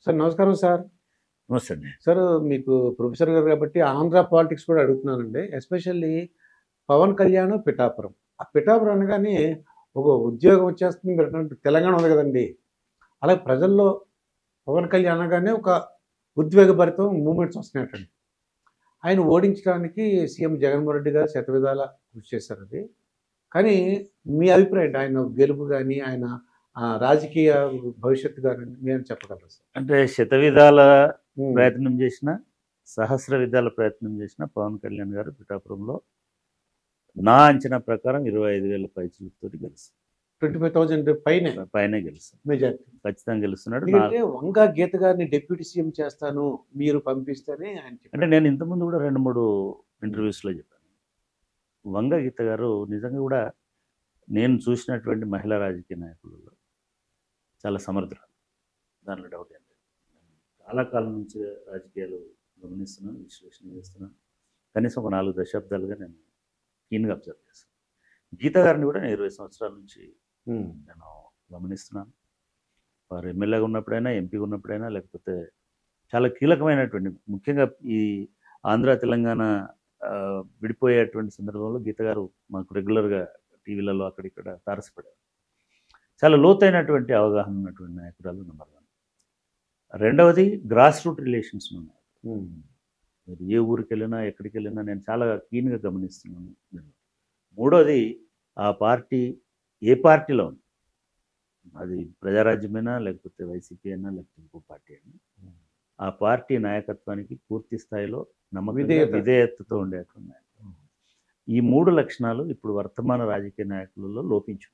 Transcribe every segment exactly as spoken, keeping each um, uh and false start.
Sir నమస్కారం sir. నమస్తే అండి. సార్ మీకు ప్రొఫెసర్ గారు కాబట్టి ఆంధ్ర పాలిటిక్స్ కూడా అడుగుతున్నానండి. ఎస్పెషల్లీ పవన్ కళ్యాణ్, పిఠాపురం. ఆ పిఠాపురం అనగానే ఒక ఉద్యోగం వచ్చేస్తుంది మీరన్నట్టు తెలంగాణ ఉంది కదండీ! అలాగే ప్రజల్లో పవన్ కళ్యాణ్ అనగానే ఒక ఉద్వేగభరితం మూవ్‌మెంట్స్ వస్తున్నాయటండి. ఆయన ఓడించడానికి సీఎం జగన్మోహన్ రెడ్డి గారు శతవిధాలా కృషి చేశారండి. కానీ మీ అభిప్రాయం ఏంటి? ఆయన గెలుపు గాని, ఆయన ఆహ్, రాజకీయ భవిష్యత్తు గాని మీరేమైనా చెప్పగలరా సార్? అంటే శతవిధాల హ్మ్. ప్రయత్నం చేసిన, సహస్ర విధాల ప్రయత్నం చేసిన పవన్ కళ్యాణ్ గారు పిఠాపురంలో నా అంచనా ప్రకారం ఇరవై ఐదు వేల పైచిలుకుతోటి గెలుస్తారు. ఇరవై ఐదు వేల పైనే పైనే గెలుస్తారు. మెజారిటీ. ఖచ్చితంగా గెలుస్తున్నాడు. నా ఎందుకంటే వంగా గీత గారిని డిప్యూటీ సీఎం చేస్తాను మీరు పంపిస్తేనే ఆయన అంటే చెప్పారు. నేను ఇంతకుముందు కూడా రెండు మూడు ఇంటర్వ్యూస్‌లో చెప్పాను. వంగ గీత గారు నిజంగా కూడా నేను చూసినటువంటి మహిళా రాజకీయ నాయకులలో చాలా సమర్థురాలు. దాంట్లో డౌట్ ఏం లేదు. చాలా కాలం నుంచి రాజకీయాలు గమనిస్తున్నాను, విశ్లేషణ చేస్తున్నాను. కనీసం ఒక నాలుగు దశాబ్దాలుగా నేను కీన్‌గా అబ్జర్వ్ చేస్తాను. గీత గారిని కూడా నేను ఇరవై సంవత్సరాల నుంచి హ్మ్. నేను గమనిస్తున్నాను. వారు ఎమ్మెల్యేగా ఉన్నప్పుడైనా, ఎంపీగా ఉన్నప్పుడైనా, లేకపోతే చాలా కీలకమైనటువంటి ముఖ్యంగా ఈ ఆంధ్ర, తెలంగాణ ఆహ్, విడిపోయేటువంటి సందర్భంలో గీత గారు మాకు రెగ్యులర్‌గా టీవీలలో అక్కడిక్కడ తారసపడారు. చాలా లోతైనటువంటి అవగాహన ఉన్నటువంటి నాయకురాలు నంబర్ వన్. రెండవది గ్రాస్ రూట్ రిలేషన్స్ ఉన్నాయి. హ్మ్. మీరు ఏ ఊరికెళ్ళినా, ఎక్కడికెళ్ళినా నేను చాలా కీన్‌గా గమనిస్తున్నాను. మూడోది ఆ పార్టీ ఏ పార్టీలో ఉంది. అది ప్రజారాజ్యమైనా, లేకపోతే వైసీపీ అయినా, లేకపోతే ఇంకో పార్టీ అయినా. ఆ పార్టీ నాయకత్వానికి పూర్తి స్థాయిలో నమ్మకంగా, విధేయత. విధేయతతో ఉండేటువంటి నాయకుడు. ఈ మూడు లక్షణాలు ఇప్పుడు వర్తమాన రాజకీయ నాయకులలో లోపించు.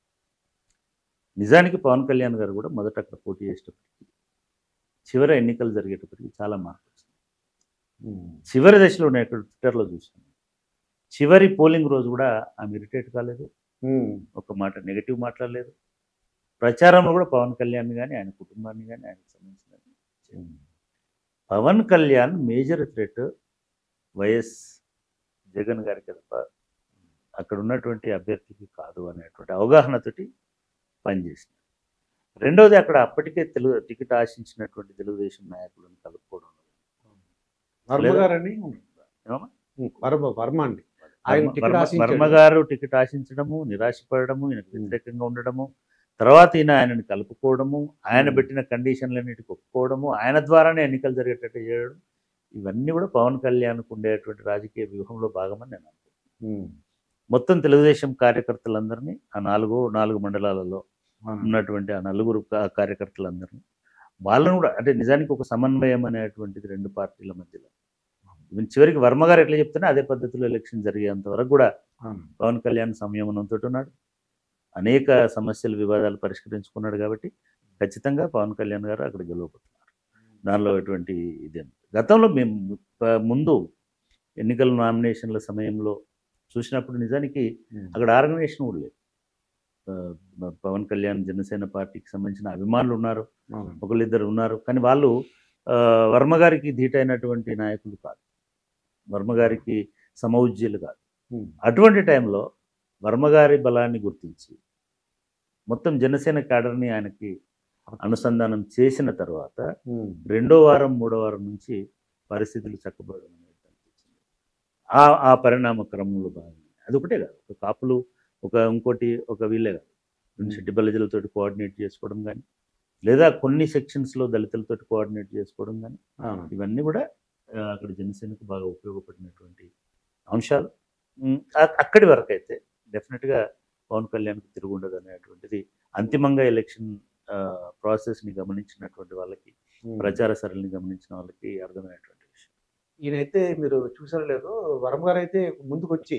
నిజానికి పవన్ కళ్యాణ్ గారు కూడా మొదట అక్కడ పోటీ చేసేటప్పటికి, చివరి ఎన్నికలు జరిగేటప్పటికి చాలా మార్పు వచ్చింది. హ్మ్. చివరి దశలో నేను ఇక్కడ ట్విట్టర్లో చూశాను. చివరి పోలింగ్ రోజు కూడా ఆమె ఇరిటేట్ కాలేదు. హ్మ్. ఒక మాట నెగటివ్ మాట్లాడలేదు. ప్రచారంలో కూడా పవన్ కళ్యాణ్ కానీ, ఆయన కుటుంబాన్ని కానీ, ఆయనకు సంబంధించిన Pawan Kalyan major threat YS Jagan గారికి తప్ప అక్కడ ఉన్నటువంటి అభ్యర్థికి కాదు అనేటువంటి అవగాహనతోటి పనిచేసింది. రెండవది అక్కడ అప్పటికే తెలుగు టికెట్ ఆశించినటువంటి తెలుగుదేశం నాయకులను కలుపుకోవడం. వర్మ లేదా? గారని ఏమమ్మా? హ్మ్. వర్మ వర్మ అండి. ఆయన వర్మ- టికెట్ వర్మ- ఆశించాడు. వర్మ గారు టికెట్ ఆశించడము, నిరాశపడము, ఈయనకు వ్యతిరేకంగా ఉండడము, తర్వాత ఈయన ఆయనని కలుపుకోవడము, ఆయన Hmm. పెట్టిన కండిషన్లన్నిటికి ఒప్పుకోవడము, ఆయన ద్వారానే ఎన్నికలు జరిగేటట్టు చేయడం, ఇవన్నీ కూడా పవన్ కళ్యాణ్కు ఉండేటువంటి రాజకీయ వ్యూహంలో భాగమని నేను అనుకుంటున్నాను. హ్మ్. మొత్తం తెలుగుదేశం కార్యకర్తలందరినీ ఆ నాలుగు నాలుగు మండలాలలో అవును. ఉన్నటువంటి ఆ నలుగురు కా- కార్యకర్తలందరినీ వాళ్ళను కూడా అంటే నిజానికి ఒక సమన్వయం అనేటువంటిది రెండు పార్టీల మధ్యలో. ఈవెన్ చివరికి వర్మ గారు ఎట్లా చెప్తున్నా అదే పద్ధతిలో ఎలక్షన్ జరిగేంత వరకు కూడా అవును. పవన్ కళ్యాణ్ సంయమనంతో ఉన్నాడు. అనేక సమస్యలు, వివాదాలు పరిష్కరించుకున్నాడు కాబట్టి ఖచ్చితంగా పవన్ కళ్యాణ్ గారు అక్కడ గెలవబోతున్నారు. దానిలో ఎటువంటి ఇదే గతంలో మేము ప- ముందు ఎన్నికల నామినేషన్ల సమయంలో చూసినప్పుడు నిజానికి Hmm. అక్కడ ఆర్గనైజేషన్ కూడా లేదు. ఆ, పవన్ కళ్యాణ్ జనసేన పార్టీకి సంబంధించిన అభిమానులు ఉన్నారు, అవును. ఒకళ్ళిద్దరు ఉన్నారు, కానీ వాళ్ళు ఆ, వర్మ గారికి ధీటైనటువంటి నాయకులు కాదు, వర్మ గారికి సమౌజ్యులు కాదు. Hmm. అటువంటి టైంలో వర్మ గారి బలాన్ని గుర్తించి మొత్తం జనసేన క్యాడర్ని ఆయనకి అనుసంధానం చేసిన తర్వాత Hmm. రెండో వారం మూడో వారం నుంచి పరిస్థితులు చక్కబడడం అనేది కనిపించింది. ఆ ఆ పరిణామ క్రమంలో భాగంగా అదొకటే కాదు, ఒక కాపులు, ఒక ఇంకోటి ఒక వీళ్ళే కాదు, Hmm. శెట్టి బలిజలతో కోఆర్డినేట్ చేసుకోవడం కానీ, లేదా కొన్ని సెక్షన్స్లో దళితులతో కోఆర్డినేట్ చేసుకోవడం కానీ, అవును. ఇవన్నీ కూడా ఆ, అక్కడ జనసేనకు బాగా ఉపయోగపడినటువంటి అంశాలు. ఉమ్, అ- అక్కడి వరకు అయితే డెఫినెట్గా పవన్ కళ్యాణ్కి తిరుగుండదు అనేటువంటిది అంతిమంగా ఎలక్షన్ ప్రాసెస్ని గమనించినటువంటి వాళ్ళకి, Hmm. ప్రచార సరళిని గమనించిన వాళ్ళకి అర్థమైనటువంటి విషయం. ఈయనైతే మీరు చూసారో లేదో వర్మ గారు అయితే ముందుకొచ్చి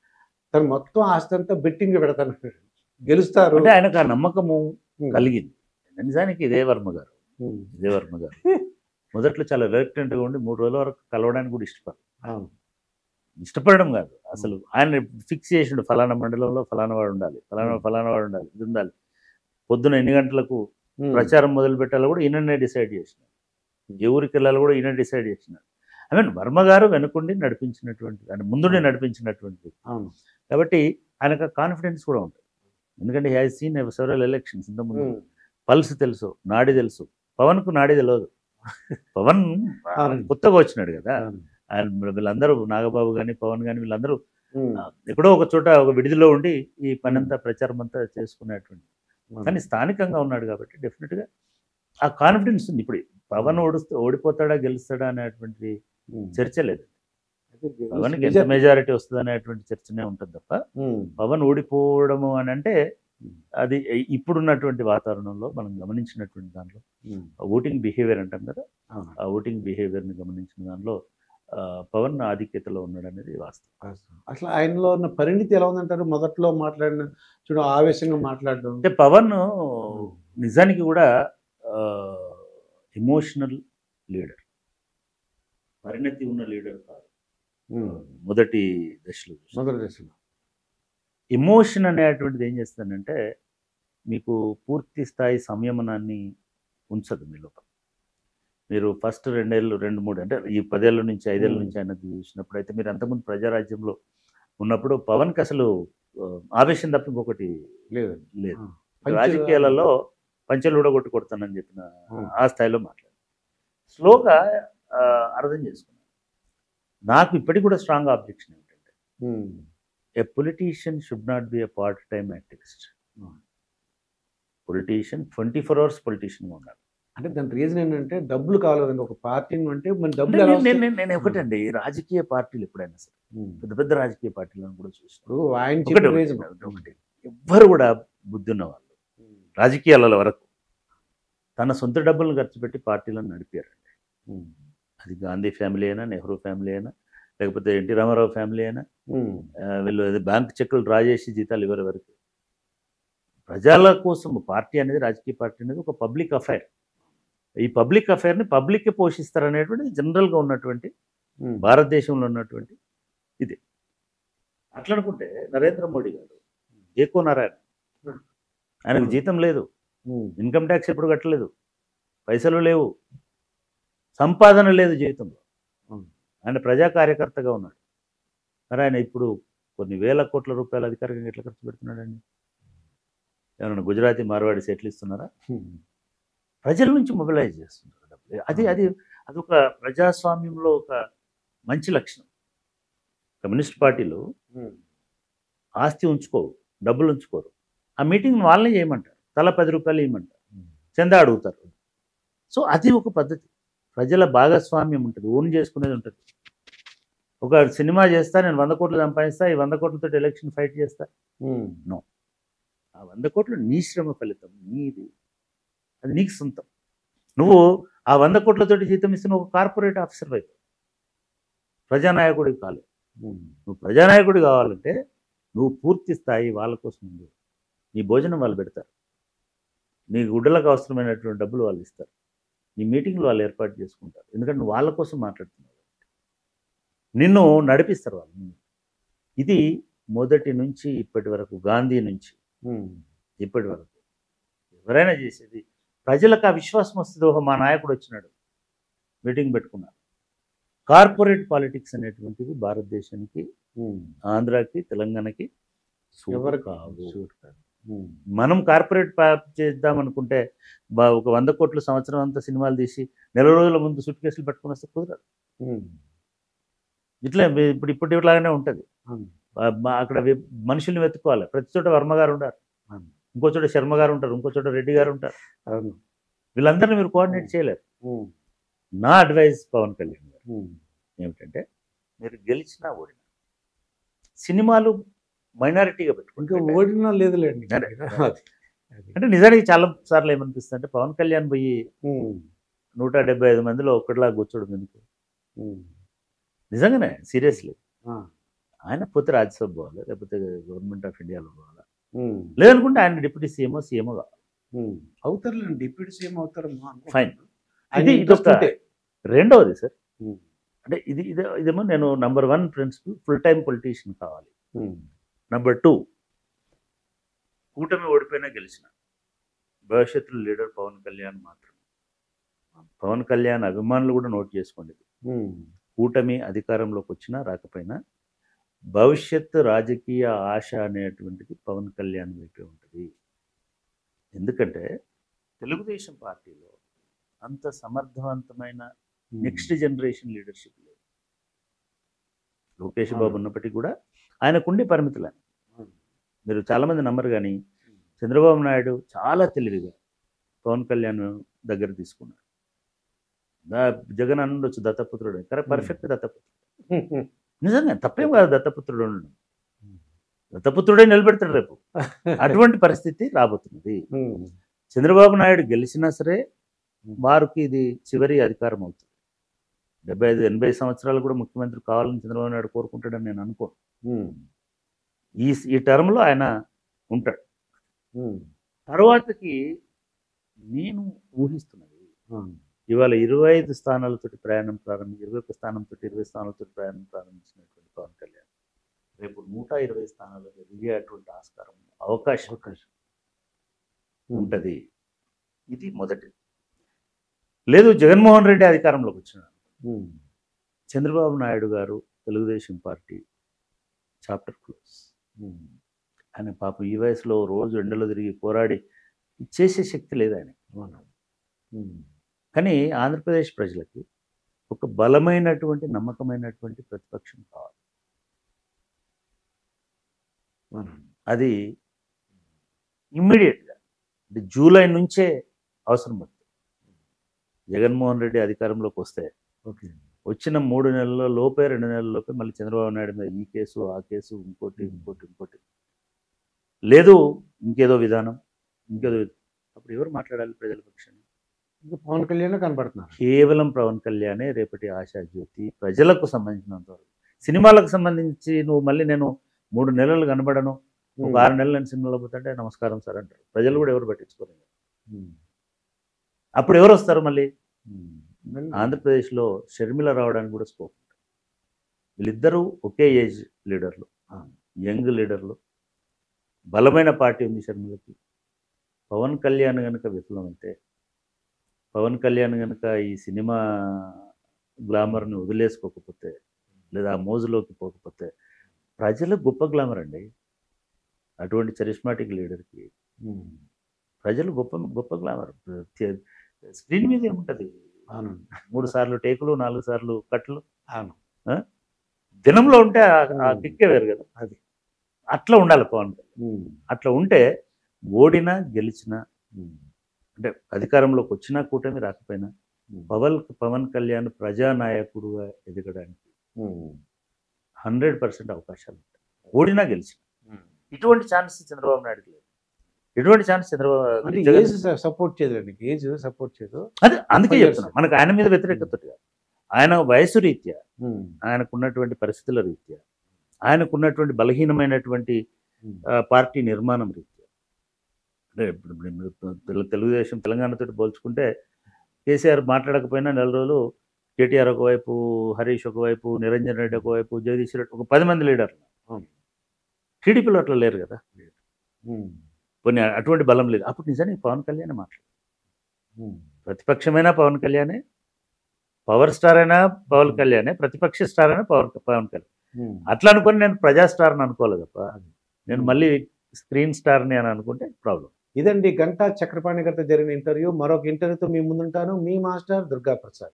తను మొత్తం ఆస్తి అంతా బెట్టింగ్ పెడతాను గెలుస్తారు. అంటే ఆయనకు ఆ నమ్మకము Hmm. కలిగింది. నిజానికి ఇదే వర్మ గారు Hmm. ఇదే వర్మ గారు మొదట్లో చాలా రిలక్టెంట్గా ఉండి మూడు రోజుల వరకు కలవడానికి కూడా ఇష్టపడరు. అవును. ఇష్టపడడం కాదు, అసలు ఆయన ఫిక్స్ చేసిండు ఫలానా మండలంలో ఫలానా వాడు ఉండాలి, ఫలానా Hmm. ఫలానా వాడు ఉండాలి, ఇది ఉండాలి. పొద్దున ఎన్ని గంటలకు Hmm. ప్రచారం మొదలు పెట్టాలో కూడా ఈయననే డిసైడ్ చేసినారు. ఏ ఊరికి వెళ్ళాలో కూడా ఈయన డిసైడ్ చేసినారు. ఐ మీన్ వర్మ గారు వెనుకుండి నడిపించినటువంటి, అంటే ముందుండి నడిపించినటువంటి వ్యక్తి. అవును. కాబట్టి ఆయనకు కాన్ఫిడెన్స్ కూడా ఉంటుంది. ఎందుకంటే హ్యాస్ సీన్ సెవరల్ ఎలక్షన్స్ ఇంతకుముందు, Hmm. పల్స్ తెలుసు, నాడి తెలుసు, పవన్కు నాడి తెలియదు. పవన్ అవునండి. కొత్తగా వచ్చినాడు కదా, అవును. ఆయన వీళ్ళందరూ నాగబాబు కానీ పవన్ కానీ వీళ్ళందరూ ఉమ్. ఆ, ఎక్కడో ఒక చోట ఒక విడిదిలో ఉండి ఈ పని అంతా ప్రచారం అంతా చేసుకునేటువంటి, కానీ స్థానికంగా ఉన్నాడు కాబట్టి డెఫినెట్గా ఆ కాన్ఫిడెన్స్ ఉంది. ఇప్పుడు పవన్ ఓడిస్తే ఓడిపోతాడా గెలుస్తాడా అనేటువంటి ఉమ్. చర్చ లేదు. పవన్కి ఎంత నిజం. మెజారిటీ వస్తుంది అనేటువంటి చర్చనే ఉంటుంది తప్ప ఉమ్. పవన్ ఓడిపోవడము అని అంటే అది ఇప్పుడున్నటువంటి వాతావరణంలో మనం గమనించినటువంటి దాంట్లో ఉమ్. ఓటింగ్ బిహేవియర్ అంటాం కదా, అవును. ఆ ఓటింగ్ బిహేవియర్ని గమనించిన దానిలో ఆ, పవన్ ఆధిక్యతలో ఉన్నాడు అనేది వాస్తవం. వాస్తవం. అసలు ఆయనలో ఉన్న పరిణితి ఎలా ఉందంటారు? మొదట్లో మాట్లాడిన చూడ ఆవేశంగా మాట్లాడడం. అంటే పవన్ నిజానికి కూడా ఎమోషనల్ లీడర్, పరిణతి ఉన్న లీడర్ కాదు. ఉమ్. మొదటి దశలో మొదటి దశలో ఎమోషన్ అనేటువంటిది ఏం చేస్తుందంటే మీకు పూర్తి స్థాయి సంయమనాన్ని ఉంచదు మీ లోపల. మీరు ఫస్ట్ రెండేళ్ళు రెండు మూడు అంటే ఈ పదేళ్ళ నుంచి ఐదేళ్ళ నుంచి ఆయన చూసినప్పుడు అయితే మీరు అంతకుముందు ప్రజారాజ్యంలో ఉన్నప్పుడు పవన్కి అసలు ఆ, ఆవేశం తప్ప ఇంకొకటి లేదు. లేదు. పంచెలు- రాజకీయాలలో పంచెలు ఊడగొట్టి కొడతానని చెప్పిన ఉం. ఆ స్థాయిలో మాట్లాడు స్లోగా ఆ, అర్థం చేసుకున్నాను. నాకు ఇప్పటికి కూడా స్ట్రాంగ్ ఆబ్జెక్షన్ ఏంటంటే um. A politician should not be a part time activist. Politician twenty four hours పొలిటీషియన్గా ఉండాలి. అంటే దాని రీజన్ ఏంటంటే డబ్బులు కావాలండి. ఒక పార్టీని అంటే మన అంటే డబ్బులు ఎలా నేను వస్తాయి? నేను- నేను ఒకటండి, రాజకీయ పార్టీలు ఎప్పుడైనా సరే ఉమ్. పెద్ద పెద్ద రాజకీయ పార్టీలను కూడా చూసినాం. ఇప్పుడు ఆయన ఒకటి చెప్పిన ఒకటి రీజన్ ఒకటి ఎవ్వరు కూడా బుద్ధి ఉన్న వాళ్ళు రాజకీయాల వరకు తన సొంత డబ్బులను ఖర్చు పెట్టి పార్టీలను నడిపారండి. అది గాంధీ ఫ్యామిలీ అయినా, నెహ్రూ ఫ్యామిలీ అయినా, లేకపోతే ఎన్టీ రామారావు ఫ్యామిలీ అయినా, ఆ, వీళ్ళు అది బ్యాంక్ చెక్కులు డ్రా చేసి జీతాలు ఇవ్వరు వరకు. ప్రజల కోసం పార్టీ అనేది, రాజకీయ పార్టీ అనేది ఒక పబ్లిక్ అఫైర్. ఈ పబ్లిక్ అఫైర్ని పబ్లిక్ పోషిస్తారనేటువంటిది జనరల్గా ఉన్నటువంటి భారతదేశంలో ఉన్నటువంటి ఇది. అట్లా అనుకుంటే నరేంద్ర మోడీ గారు ఏకో నారాయణ, ఆయనకు జీతం లేదు, ఇన్కమ్ ట్యాక్స్ ఎప్పుడు కట్టలేదు, పైసలు లేవు, సంపాదన లేదు జీవితంలో. ఆయన ప్రజా కార్యకర్తగా ఉన్నాడు. మరి ఆయన ఇప్పుడు కొన్ని వేల కోట్ల రూపాయలు అధికారికంగా ఎట్లా ఖర్చు పెడుతున్నాడండి? ఏమన్నా గుజరాతీ మార్వాడి సెటిల్ ఇస్తున్నారా? ప్రజల నుంచి మొబిలైజ్ చేస్తున్నారు డబ్బులు. అది అది అదొక ప్రజాస్వామ్యంలో ఒక మంచి లక్షణం. కమ్యూనిస్ట్ పార్టీలు ఆస్తి ఉంచుకోవు, డబ్బులు ఉంచుకోరు. ఆ మీటింగ్ వాళ్ళనే చేయమంటారు, తల పది రూపాయలు ఇవ్వమంటారు, చందా అడుగుతారు. సో అది ఒక పద్ధతి. ప్రజల భాగస్వామ్యం ఉంటుంది, ఓన్ చేసుకునేది ఉంటుంది. ఒక సినిమా చేస్తా, నేను వంద కోట్లు సంపాదిస్తా, ఈ వంద కోట్లతో ఎలక్షన్ ఫైట్ చేస్తా. నో, ఆ వంద కోట్లు నీ శ్రమ ఫలితం, నీది, అది నీకు సొంతం. నువ్వు ఆ వంద కోట్లతోటి జీతం ఇస్తున్న ఒక కార్పొరేట్ ఆఫీసర్ వైపు, ప్రజానాయకుడికి కాలేదు. నువ్వు ప్రజానాయకుడి కావాలంటే నువ్వు పూర్తి స్థాయి వాళ్ళ కోసం ఉంది. నీ భోజనం వాళ్ళు పెడతారు, నీ గుడ్డలకు అవసరమైనటువంటి డబ్బులు వాళ్ళు ఇస్తారు, నీ మీటింగ్లు వాళ్ళు ఏర్పాటు చేసుకుంటారు. ఎందుకంటే నువ్వు వాళ్ళ కోసం మాట్లాడుతున్నావు, నిన్ను నడిపిస్తారు వాళ్ళు. ఇది మొదటి నుంచి ఇప్పటి వరకు, గాంధీ నుంచి ఇప్పటి వరకు ఎవరైనా చేసేది. ప్రజలకు ఆ విశ్వాసం వస్తుంది, ఓహో మా నాయకుడు వచ్చినాడు, మీటింగ్ పెట్టుకున్నారు. కార్పొరేట్ పాలిటిక్స్ అనేటువంటివి భారతదేశానికి, ఆంధ్రాకి, తెలంగాణకి ఎవరు కావు. మనం కార్పొరేట్ చేద్దాం అనుకుంటే బా- ఒక వంద కోట్ల సంవత్సరం అంతా సినిమాలు తీసి నెల రోజుల ముందు సూట్ కేసులు పట్టుకుని వస్తే కుదరదు. ఇట్లా ఇప్పుడు ఇప్పుడు ఇట్లాగానే ఉంటుంది. అక్కడ వె- మనుషుల్ని వెతుక్కోవాలి. ప్రతి చోట వర్మ గారు ఉంటారు, ఇంకో చోట శర్మ గారు ఉంటారు, ఇంకో చోట రెడ్డి గారు ఉంటారు. వీళ్ళందరినీ మీరు కోఆర్డినేట్ చేయలేరు. నా అడ్వైస్ పవన్ కళ్యాణ్ గారు ఏమిటంటే, మీరు గెలిచినా ఓడినా సినిమాలు మైనారిటీగా పెట్టుకుంటే, ఇంకా ఓడినా లేదులేండి. అదే. అంటే నిజానికి చాలా సార్లు ఏమనిపిస్తుంది అంటే, పవన్ కళ్యాణ్ పోయి నూట డెబ్బై ఐదు మందిలో ఒక్కటిలా కూర్చోడం ఎందుకు? నిజంగానే సీరియస్లీ ఆయన పోతే రాజ్యసభ పోవాలి, లేకపోతే గవర్నమెంట్ ఆఫ్ ఇండియాలో పోవాలా, లేదనుకుంటే ఆయన డిప్యూటీ సీఎంఓ సీఎంఓ కావాలి. అవుతారులేండి, డిప్యూటీ సీఎం అవుతారు. ఫైన్. ఇది ఇదొక రెండవది సార్. అంటే ఇది ఇదే ఇదేమో నేను number one principal, full time politician కావాలి. నంబర్ టూ, కూటమి ఓడిపోయినా గెలిచిన భవిష్యత్తులో లీడర్ పవన్ కళ్యాణ్ మాత్రమే. పవన్ కళ్యాణ్ అభిమానులు కూడా నోట్ చేసుకోండి, కూటమి అధికారంలోకి వచ్చినా రాకపోయినా భవిష్యత్తు రాజకీయ ఆశ అనేటువంటిది పవన్ కళ్యాణ్ వైపే ఉంటుంది. ఎందుకంటే తెలుగుదేశం పార్టీలో అంత సమర్థవంతమైన నెక్స్ట్ జనరేషన్ లీడర్షిప్ లేదు. లోకేష్ బాబు ఉన్నప్పటికీ కూడా ఆయనకుండి పరిమితులు. మీరు చాలామంది నమ్మరు కానీ చంద్రబాబు నాయుడు చాలా తెలివిగా పవన్ కళ్యాణ్ దగ్గర తీసుకున్నాడు. జగన్ అని ఉండొచ్చు దత్తపుత్రుడు, కరెక్ట్, పర్ఫెక్ట్ దత్తపుత్రుడు. నిజంగా తప్పేం కాదు దత్తపుత్రుడు ఉండడం. దత్తపుత్రుడే నిలబెడతాడు రేపు. అటువంటి పరిస్థితి రాబోతున్నది. చంద్రబాబు నాయుడు గెలిచినా సరే వారికి ఇది చివరి అధికారం అవుతుంది. డెబ్బై ఐదు ఎనభై సంవత్సరాలు కూడా ముఖ్యమంత్రి కావాలని చంద్రబాబు నాయుడు కోరుకుంటాడని నేను అనుకోను. ఈ ఈ టర్మ్లో ఆయన ఉంటాడు. తర్వాతకి నేను ఊహిస్తున్నది ఇవాళ ఇరవై ఐదు స్థానాలతోటి ప్రయాణం ప్రారంభి ఇరవై ఒక స్థానంతో ఇరవై స్థానాలతో ప్రయాణం ప్రారంభించినటువంటి పవన్ కళ్యాణ్ రేపు నూట ఇరవై స్థానాలకు ఎదిగేటువంటి ఆస్కారం అవకాశం అవకాశం ఉంటుంది. ఇది మొదటిది. లేదు జగన్మోహన్ రెడ్డి అధికారంలోకి వచ్చినాడు, చంద్రబాబు నాయుడు గారు తెలుగుదేశం పార్టీ చాప్టర్ క్లోజ్. ఆయన పాపం ఈ వయసులో రోజు ఎండలో తిరిగి పోరాడి చేసే శక్తి లేదు ఆయన. కానీ ఆంధ్రప్రదేశ్ ప్రజలకి ఒక బలమైనటువంటి నమ్మకమైనటువంటి ప్రతిపక్షం కావాలి. అది ఇమ్మీడియట్గా అంటే జూలై నుంచే అవసరం పడుతుంది. జగన్మోహన్ రెడ్డి అధికారంలోకి వస్తే వచ్చిన మూడు నెలల లోపే రెండు నెలల లోపే మళ్ళీ చంద్రబాబు నాయుడు మీద ఈ కేసు ఆ కేసు ఇంకోటి ఇంకోటి ఇంకోటి లేదు ఇంకేదో విధానం ఇంకేదో అప్పుడు ఎవరు మాట్లాడాలి ప్రజల పక్షాన్ని? పవన్ కళ్యాణ్ కనబడుతున్నారు. కేవలం పవన్ కళ్యాణే రేపటి ఆశాజ్యోతి ప్రజలకు సంబంధించినంత వరకు. సినిమాలకు సంబంధించి నువ్వు మళ్ళీ నేను మూడు నెలలు కనబడను, ఒక ఆరు నెలలు నేను సినిమాలో పోతుంటే నమస్కారం సార్ అంటారు. ప్రజలు కూడా ఎవరు పట్టించుకోలేదు. అప్పుడు ఎవరు వస్తారు మళ్ళీ? ఆంధ్రప్రదేశ్లో షర్మిల రావడానికి కూడా స్కోప్ ఉంటుంది. వీళ్ళిద్దరూ ఒకే ఏజ్ లీడర్లు, యంగ్ లీడర్లు, బలమైన పార్టీ ఉంది షర్మిలకి. పవన్ కళ్యాణ్ కనుక విఫలమైతే, పవన్ కళ్యాణ్ కనుక ఈ సినిమా గ్లామర్ని వదిలేసుకోకపోతే లేదా ఆ మోజులోకి పోకపోతే ప్రజలకు గొప్ప గ్లామర్ అండి. అటువంటి చరిస్మాటిక్ లీడర్కి ప్రజలు గొప్ప గొప్ప గ్లామర్. స్క్రీన్ మీద ఏముంటుంది? మూడు సార్లు టేకులు, నాలుగు సార్లు కట్లు, దినంలో ఉంటే ఆ కిక్కే వేరు కదా. అది అట్లా ఉండాలి పవన్ కళ్యాణ్. అట్లా ఉంటే ఓడినా గెలిచినా అంటే అధికారంలోకి వచ్చినా కూటమి రాకపోయినా పవన్ పవన్ కళ్యాణ్ ప్రజానాయకుడుగా ఎదగడానికి హండ్రెడ్ పర్సెంట్ అవకాశాలు ఉంటాయి. ఓడినా గెలిచిన ఇటువంటి ఛాన్స్ చంద్రబాబు నాయుడుకి లేదు. ఎటువంటి ఛాన్స్ చంద్రబాబు సపోర్ట్ చేయదు, ఏజ్ సపోర్ట్ చేయదు. అదే అందుకే చెప్తున్నా, మనకు ఆయన మీద వ్యతిరేకత కాదు. ఆయన వయసు రీత్యా, ఆయనకున్నటువంటి పరిస్థితుల రీత్యా, ఆయనకున్నటువంటి బలహీనమైనటువంటి పార్టీ నిర్మాణం రీత్యా, అంటే ఇప్పుడు తెలుగుదేశం తెలంగాణతో పోల్చుకుంటే కేసీఆర్ మాట్లాడకపోయినా నెల రోజులు కేటీఆర్ ఒకవైపు, హరీష్ ఒకవైపు, నిరంజన్ రెడ్డి ఒకవైపు, జగదీష్ రెడ్డి ఒక పది మంది లీడర్లు. టీడీపీలో అట్లా లేరు కదా, కొన్ని అటువంటి బలం లేదు. అప్పుడు నిజానికి పవన్ కళ్యాణ్ మాట్లాడు, ప్రతిపక్షమైనా పవన్ కళ్యాణే, పవర్ స్టార్ అయినా పవన్ కళ్యాణే, ప్రతిపక్ష స్టార్ అయినా పవన్ పవన్ కళ్యాణ్. అట్లా అనుకుని నేను ప్రజా స్టార్ని అనుకోలేదు తప్ప నేను మళ్ళీ స్క్రీన్ స్టార్ని అని అనుకుంటే ప్రాబ్లం. ఇదండి గంటా చక్రపాణి గారితో జరిగిన ఇంటర్వ్యూ. మరొక ఇంటర్వ్యూతో మీ ముందుంటాను. మీ మాస్టర్ దుర్గా ప్రసాద్.